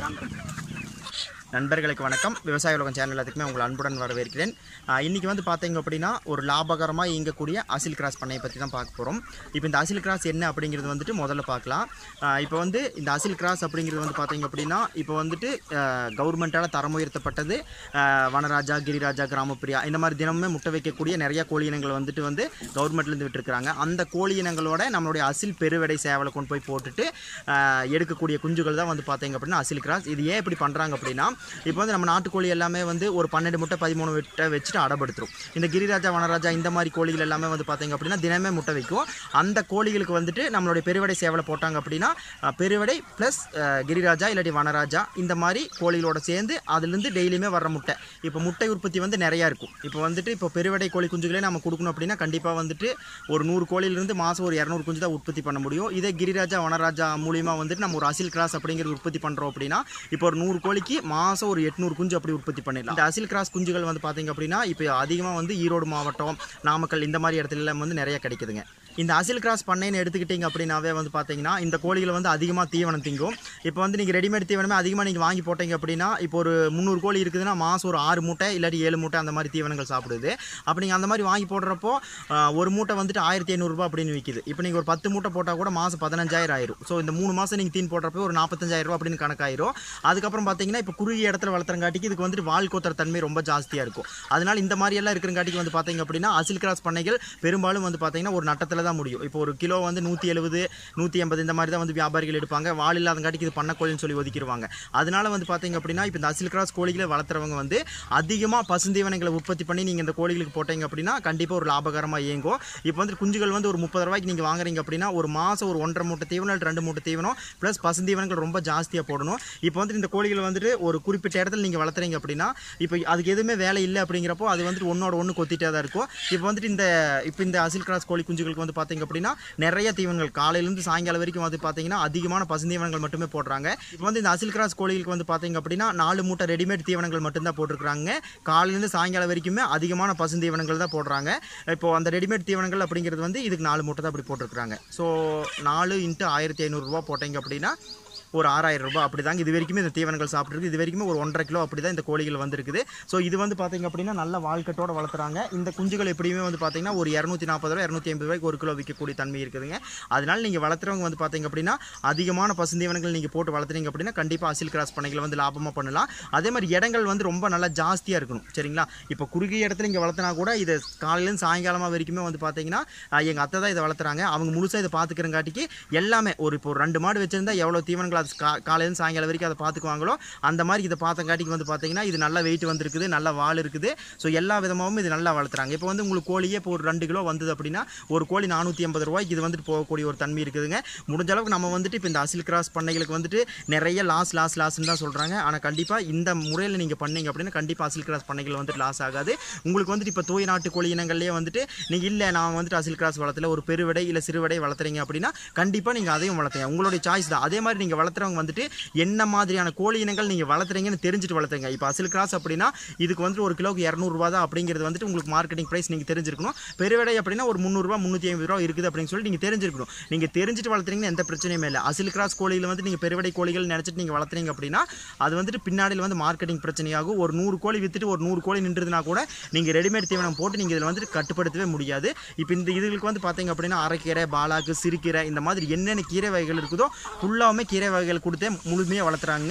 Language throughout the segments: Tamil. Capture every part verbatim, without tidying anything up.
நண்பர்களுக்கு வணக்கம். விவசாய உலகம் சேனல் எல்லாத்துக்குமே உங்களை அன்புடன் வரவேற்கிறேன். இன்றைக்கி வந்து பார்த்தீங்க அப்படின்னா ஒரு லாபகரமாக இயங்கக்கூடிய அசில் கிராஸ் பண்ணையை பற்றி தான் பார்க்க போகிறோம். இப்போ இந்த அசில் கிராஸ் என்ன அப்படிங்கிறது வந்துட்டு முதல்ல பார்க்கலாம். இப்போ வந்து இந்த அசில் கிராஸ் அப்படிங்கிறது வந்து பார்த்தீங்க அப்படின்னா இப்போ வந்துட்டு கவர்மெண்ட்டால் தரம் உயர்த்தப்பட்டது. வனராஜா, கிரிராஜா, கிராமப்பிரியா இந்த மாதிரி தினமுமே முட்டை வைக்கக்கூடிய நிறையா கோழி இனங்கள் வந்துட்டு வந்து கவர்மெண்ட்லேருந்து விட்டுருக்குறாங்க. அந்த கோழி இனங்களோட நம்மளுடைய அசில் பெருவடை சேவலை கொண்டு போய் போட்டுட்டு எடுக்கக்கூடிய குஞ்சுகள் தான் வந்து பார்த்தீங்க அப்படின்னா அசில் கிராஸ். இது ஏன் இப்படி பண்ணுறாங்க அப்படின்னா, இப்போ வந்து நம்ம நாட்டுக்கோழி எல்லாமே வந்து ஒரு பன்னெண்டு முட்டை பதிமூணு முட்டை வச்சுட்டு அடப்படுத்துரும். இந்த கிரிராஜா, வனராஜா இந்த மாதிரி கோழிகள் எல்லாமே வந்து பார்த்தீங்க அப்படின்னா தினமே முட்டை வைக்கும். அந்த கோழிகளுக்கு வந்துட்டு நம்மளுடைய பெருவடை சேவலை போட்டாங்க அப்படின்னா பெருவடை ப்ளஸ் கிரிராஜா இல்லாட்டி வனராஜா இந்த மாதிரி கோழிகளோட சேர்ந்து அதுலேருந்து டெய்லியுமே வர முட்டை. இப்போ முட்டை உற்பத்தி வந்து நிறையா இருக்கும். இப்போ வந்துட்டு இப்போ பெருவடை கோழி குஞ்சுகளே நம்ம கொடுக்கணும் அப்படின்னா கண்டிப்பாக வந்துட்டு ஒரு நூறு கோழியிலிருந்து மாதம் ஒரு இரநூறு குஞ்சு தான் உற்பத்தி பண்ண முடியும். இதே கிரிராஜா, வனராஜா மூலியமாக வந்துட்டு நம்ம ஒரு அசில் கிராஸ் அப்படிங்கிறது உற்பத்தி பண்ணுறோம் அப்படின்னா இப்போ ஒரு நூறு கோழிக்கு மாதம் ஒரு எட்நூறு குஞ்சு அப்படி உற்பத்தி பண்ணிடலாம். இந்த அசில் கிராஸ் குஞ்சுகள் வந்து பார்த்தீங்க அப்படின்னா இப்போ அதிகமாக வந்து ஈரோடு மாவட்டம், நாமக்கல் இந்த மாதிரி இடத்துல எல்லாம் வந்து நிறைய கிடைக்குதுங்க. இந்த அசில் கிராஸ் பண்ணைன்னு எடுத்துக்கிட்டிங்க அப்படின்னாவே வந்து பார்த்தீங்கன்னா இந்த கோழிகளை வந்து அதிகமாக தீவனம் திங்கும். இப்போ வந்து நீங்கள் ரெடிமேட் தீவனமே அதிகமாக நீங்கள் வாங்கி போட்டீங்க அப்படின்னா இப்போ ஒரு முந்நூறு கோழி இருக்குதுன்னா மாதம் ஒரு ஆறு மூட்டை இல்லாட்டி ஏழு மூட்டை அந்த மாதிரி தீவனங்கள் சாப்பிடுது. அப்போ நீங்கள் அந்த மாதிரி வாங்கி போடுறப்போ ஒரு மூட்டை வந்துட்டு ஆயிரத்தி ஐநூறுரூபா அப்படின்னு விற்கிது. இப்போ நீங்கள் ஒரு பத்து மூட்டை போட்டால் கூட மாதம் பதினஞ்சாயிரம் ஆயிரும். ஸோ இந்த மூணு மாதம் நீங்கள் தீன் போடுறப்போ ஒரு நாற்பத்தஞ்சாயிரம் ரூபா அப்படின்னு கணக்காயிரும். அதுக்கப்புறம் பார்த்தீங்கன்னா இப்போ குறுகிய இடத்துல வளர்த்துறங்காட்டிக்கு இதுக்கு வந்துட்டு வால் கோத்துற தன்மை ரொம்ப ஜாஸ்தியாக இருக்கும். அதனால் இந்த மாதிரி எல்லாம் இருக்கிறங்காட்டிக்கு வந்து பார்த்தீங்க அப்படின்னா அசில் கிராஸ் பண்ணைகள் பெரும்பாலும் வந்து பார்த்தீங்கன்னா ஒரு நட்டத்தில் தான் முடியும். இப்போ ஒரு கிலோ வந்து நூற்றி எழுபது நூற்றி ஐம்பது இந்த மாதிரி தான் வந்து வியாபாரிகள் எடுப்பாங்க. வால் இல்லாதங்காட்டிக்கு இது பண்ண கோழின்னு சொல்லி ஒதுக்கிடுவாங்க. அதனால வந்து பார்த்தீங்க அப்படின்னா இப்போ இந்த அசில் கிராஸ் கோழிகளை வளர்த்துறவங்க வந்து அதிகமாக பசுந்தீவனங்களை உற்பத்தி பண்ணி நீங்கள் இந்த கோழிகளுக்கு போட்டீங்க அப்படின்னா கண்டிப்பாக ஒரு லாபகரமாக இயங்கும். இப்போ வந்து குஞ்சுகள் வந்து ஒரு முப்பது ரூபாய்க்கு நீங்கள் வாங்குறீங்க அப்படின்னா ஒரு மாதம் ஒரு ஒன்றரை மூட்டை தீவனம் ரெண்டு மூட்டை தீவனம் ப்ளஸ் பசுந்தீவனங்கள் ரொம்ப ஜாஸ்தியாக போடணும். இப்போ வந்து இந்த கோழிகள் வந்துட்டு ஒரு குறிப்பிட்ட இடத்துல நீங்கள் வளர்த்துறீங்க அப்படின்னா இப்போ அதுக்கு எதுவுமே வேலை இல்லை அப்படிங்கிறப்போ அது வந்துட்டு ஒன்னோட ஒன்று கொத்திட்டே தான் இருக்கும். இப்போ வந்துட்டு இந்த இப்போ இந்த அசில் கிராஸ் கோழி குஞ்சுகளுக்கு வந்து பார்த்தீங்க அப்படின்னா நிறைய தீவனங்கள் காலையிலேருந்து சாயங்காலம் வரைக்கும் வந்து பார்த்தீங்கன்னா அதிகமான பசுந்தீவனங்கள் மட்டுமே போடுறாங்க. இப்போ வந்து இந்த அசில் கிராஸ் கோழிகளுக்கு வந்து பார்த்தீங்க அப்படின்னா நாலு மூட்டை ரெடிமேட் தீவனங்கள் மட்டும்தான் போட்டிருக்காங்க. காலையிலேருந்து சாயங்காலம் வரைக்குமே அதிகமான பசுந்தீவனங்கள் தான் போடுறாங்க. இப்போ அந்த ரெடிமேட் தீவனங்கள் அப்படிங்கிறது வந்து இதுக்கு நாலு மூட்டை தான் அப்படி போட்டிருக்காங்க. ஸோ நாலு இன்ட்டு ஆயிரத்தி ஐநூறுரூவா போட்டீங்க அப்படின்னா ஒரு ஆறாயிரம் ரூபாய் அப்படி தாங்க இது வரைக்குமே இந்த தீவனங்கள் சாப்பிட்ருக்கு. இது வரைக்குமே ஒரு ஒன்றரை கிலோ அப்படி தான் இந்த கோழிகள் வந்துருக்குது. ஸோ இது வந்து பார்த்தீங்க அப்படின்னா நல்ல வாழ்க்கட்டோடு வளர்த்துறாங்க. இந்த குஞ்சுகள் எப்படியுமே வந்து பார்த்தீங்கன்னா ஒரு இரநூத்தி நாற்பது ரூபா இரநூத்தி ஐம்பது ரூபாய்க்கு ஒரு கிலோ விற்கக்கூடிய தன்மை இருக்குதுங்க. அதனால் நீங்கள் வளர்த்துறவங்க வந்து பார்த்தீங்க அப்படின்னா அதிகமான பசுந்தீவனங்கள் நீங்கள் போட்டு வளர்த்துறீங்க அப்படின்னா கண்டிப்பாக அசில் கிராஸ் பண்ணைகளை வந்து லாபமாக பண்ணலாம். அதே மாதிரி இடங்கள் வந்து ரொம்ப நல்லா ஜாஸ்தியாக இருக்கணும். சரிங்களா? இப்போ குறுகிய இடத்துல இங்கே வளர்த்தினா கூட இதை காலையிலேருந்து சாயங்காலமாக வரைக்குமே வந்து பார்த்தீங்கன்னா எங்கள் அத்தை தான் இதை வளர்த்துறாங்க. அவங்க முழுசாக இதை பார்த்துக்கிறங்காட்டிக்கு எல்லாமே ஒரு இப்போ ஒரு ரெண்டு மாடு வச்சுருந்தா எவ்வளோ தீவனங்கள் அது கா காலையிலேருந்து சாயங்காலம் வரைக்கும் அதை பார்த்துக்குவாங்களோ அந்த மாதிரி இதை பார்த்தங்காட்டிக்கு வந்து பார்த்தீங்கன்னா இது நல்ல வெயிட் வந்துருக்குது, நல்ல வால் இருக்குது. ஸோ எல்லா விதமாகவும் இது நல்லா வளர்த்துறாங்க. இப்போ வந்து உங்களுக்கு கோழியே இப்போ ஒரு ரெண்டு கிலோ வந்தது அப்படின்னா ஒரு கோழி நானூற்றி ஐம்பது ரூபாய்க்கு இது வந்துட்டு போகக்கூடிய ஒரு தன்மை இருக்குதுங்க. முடிஞ்ச அளவுக்கு நம்ம வந்துட்டு இப்போ இந்த அசில் கிராஸ் பண்ணைகளுக்கு வந்துட்டு நிறைய லாஸ் லாஸ் லாஸ்ன்னு தான் சொல்கிறாங்க. ஆனால் கண்டிப்பாக இந்த முறையில் நீங்கள் பண்ணீங்க அப்படின்னா கண்டிப்பாக அசில் கிராஸ் பண்ணைகள் வந்துட்டு லாஸ் ஆகாது. உங்களுக்கு வந்துட்டு இப்போ தூய நாட்டு கோழி இனங்கள்லேயே வந்துட்டு நீங்கள் இல்லை நான் வந்துட்டு அசில் கிராஸ் வளர்த்துல ஒரு பெருவடை இல்லை சிறுவடை வளர்த்துறீங்க அப்படின்னா கண்டிப்பாக நீங்கள் அதையும் வளர்த்துங்க. உங்களுடைய சாய்ஸ் தான். அதே மாதிரி நீங்கள் வளர்த்துறவங்க வந்துட்டு என்ன மாதிரியான கோழி இனங்கள் நீங்கள் வளர்த்துறீங்கன்னு தெரிஞ்சுட்டு வளர்த்துங்க. இப்போ அசில் கிராஸ் அப்படின்னா இதுக்கு வந்துட்டு ஒரு கிலோக்கு இரநூறுபா தான் அப்படிங்கிறது வந்துட்டு உங்களுக்கு மார்க்கெட்டிங் ப்ரைஸ் நீங்கள் தெரிஞ்சிருக்கணும். பெருவடை அப்படின்னா ஒரு முந்நூறுரூவா முந்நூற்றி ஐம்பது ரூபா இருக்குது அப்படின்னு சொல்லி நீங்கள் தெரிஞ்சிருக்கணும். நீங்கள் தெரிஞ்சுட்டு வளர்த்துறீங்கன்னு எந்த பிரச்சனையுமே இல்லை. அசில் கிராஸ் கோழியில் வந்து நீங்கள் பெருவடை கோழிகள் நினச்சிட்டு நீங்கள் வளர்த்துறீங்க அப்படின்னா அது வந்துட்டு பின்னாடியில் வந்து மார்க்கெட்டிங் பிரச்சனையாகும். ஒரு நூறு கோழி விற்றுட்டு ஒரு நூறு கோழி நின்றுதுனா கூட நீங்கள் ரெடிமேட் தீவனம் போட்டு நீங்கள் இதில் வந்துட்டு கட்டுப்படுத்தவே முடியாது. இப்போ இந்த இதுகளுக்கு வந்து பார்த்தீங்க அப்படின்னா அரைக்கீரை, பாலாக்கு, சிறுக்கீரை இந்த மாதிரி என்னென்ன கீரை வகைகள் இருக்குதோ ஃபுல்லாகவுமே கீரை வகைகள் கொடுத்தே முழுமையாக வளர்த்துறாங்க.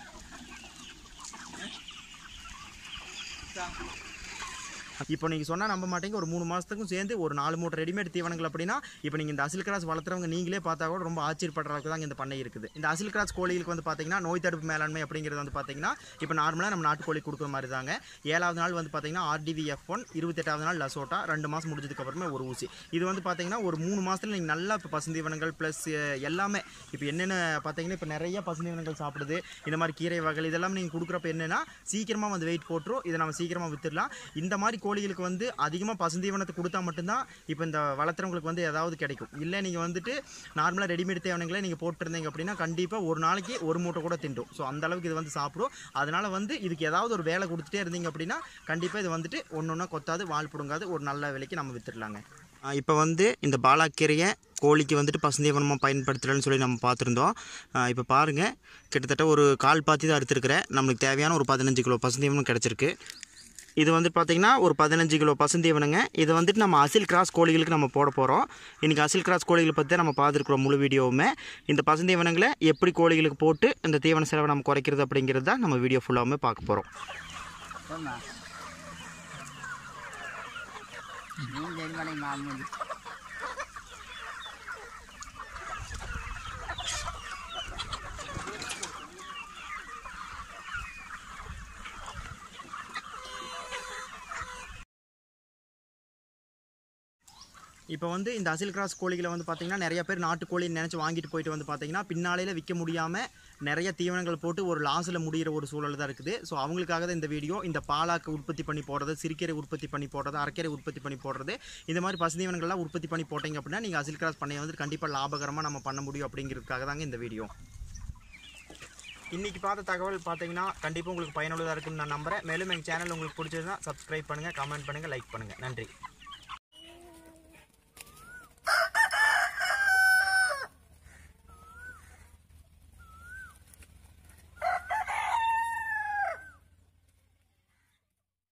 இப்போ நீங்கள் சொன்னால் நம்ப மாட்டீங்க ஒரு மூணு மாதத்துக்கும் சேர்ந்து ஒரு நாலு மூட்டை ரெடிமேட் தீவனங்கள் அப்படின்னா இப்போ நீங்கள் இந்த அசில் கிராஸ் வளர்த்துறவங்க நீங்களே பார்த்தா கூட ரொம்ப ஆச்சரியப்படுற அளவுக்கு தான் இந்த பண்ணை இருக்குது. இந்த அசில் கிராஸ் கோழிகளுக்கு வந்து பார்த்தீங்கன்னா நோய் தடுப்பு மேலாண்மை அப்படிங்கிறது வந்து பார்த்தீங்கன்னா இப்போ நார்மலாக நம்ம நாட்டுக்கோழி கொடுக்குற மாதிரி தாங்க. ஏழாவது நாள் வந்து பார்த்தீங்கன்னா ஆர்டிவி எஃப் ஒன், இருபத்தெட்டாவது நாள் லசோட்டா, ரெண்டு மாதம் முடிஞ்சதுக்கப்புறமே ஒரு ஊசி. இது வந்து பார்த்தீங்கன்னா ஒரு மூணு மாதத்தில் நீங்கள் நல்லா இப்போ பசுந்தீவனங்கள் ப்ளஸ் எல்லாமே இப்போ என்னென்ன பார்த்தீங்கன்னா இப்போ நிறைய பசுந்தீவனங்கள் சாப்பிடுது. இந்த மாதிரி கீரை வகைகள் இதெல்லாம் நீங்கள் கொடுக்குறப்ப என்னென்னா சீக்கிரமாக வந்து வெயிட் போட்டுரும். இதை நம்ம சீக்கிரமாக விற்றுடலாம். இந்த மாதிரி கோழிகளுக்கு வந்து அதிகமாக பசுந்தீவனத்தை கொடுத்தா மட்டும்தான் இப்போ இந்த வளர்த்துறவங்களுக்கு வந்து ஏதாவது கிடைக்கும். இல்லை நீங்கள் வந்துட்டு நார்மலாக ரெடிமேட் தீவனங்களே நீங்கள் போட்டுருந்தீங்க அப்படின்னா கண்டிப்பாக ஒரு நாளைக்கு ஒரு மூட்டை கூட தின்றும். ஸோ அந்த அளவுக்கு இது வந்து சாப்பிடும். அதனால் வந்து இதுக்கு ஏதாவது ஒரு வேலை கொடுத்துட்டே இருந்தீங்க அப்படின்னா கண்டிப்பாக இது வந்துட்டு ஒன்று ஒன்றா கொத்தாது, வால் பிடுங்காது, ஒரு நல்ல விலைக்கு நம்ம விற்றுடலாங்க. இப்போ வந்து இந்த பாலாக்கீரையை கோழிக்கு வந்துட்டு பசுந்தீவனமாக பயன்படுத்தலன்னு சொல்லி நம்ம பார்த்துருந்தோம். இப்போ பாருங்கள், கிட்டத்தட்ட ஒரு கால் பாத்தி தான் அறுத்துருக்கிறேன். நம்மளுக்கு தேவையான ஒரு பதினஞ்சு கிலோ பசுந்தீவனம் கிடச்சிருக்கு. இது வந்து பார்த்திங்கன்னா ஒரு பதினஞ்சு கிலோ பசுந்தீவனங்க. இதை வந்துட்டு நம்ம அசில் கிராஸ் கோழிகளுக்கு நம்ம போட போகிறோம். இன்றைக்கி அசில் கிராஸ் கோழிகளை பற்றி தான் நம்ம பார்த்துருக்குறோம் முழு வீடியோவுமே. இந்த பசுந்தீவனங்களை எப்படி கோழிகளுக்கு போட்டு இந்த தீவன செலவை நம்ம குறைக்கிறது அப்படிங்கிறது தான் நம்ம வீடியோ ஃபுல்லாகவுமே பார்க்க போகிறோம். இப்போ வந்து இந்த அசில் கிராஸ் கோழிகளை வந்து பார்த்திங்கன்னா நிறைய பேர் நாட்டுக்கோழின்னு நினச்சி வாங்கிட்டு போயிட்டு வந்து பார்த்திங்கன்னா பின்னாலையில் விற்க முடியாமல் நிறைய தீவனங்கள் போட்டு ஒரு லாஸில் முடிகிற ஒரு சூழல் தான் இருக்குது. ஸோ அவங்களுக்காக தான் இந்த வீடியோ. இந்த பாலாக்கு உற்பத்தி பண்ணி போடுறது, சிறுக்கீரை உற்பத்தி பண்ணி போடுறது, அரைக்கீரை உற்பத்தி பண்ணி போடுறது, இந்த மாதிரி பசுந்தீவனங்கள்லாம் உற்பத்தி பண்ணி போட்டிங்க அப்படின்னா நீங்கள் அசில் கிராஸ் பண்ணையை வந்து கண்டிப்பாக லாபகரமாக நம்ம பண்ண முடியும் அப்படிங்கிறதுக்காக தாங்க இந்த வீடியோ. இன்றைக்கி பார்த்த தகவல் பார்த்தீங்கன்னா கண்டிப்பாக உங்களுக்கு பயனுள்ளதாக இருக்குன்னு நான் நம்புகிறேன். மேலும் எங்கள் சேனல் உங்களுக்கு பிடிச்சதுன்னா சப்ஸ்கிரைப் பண்ணுங்கள், கமெண்ட் பண்ணுங்கள், லைக் பண்ணுங்கள். நன்றி.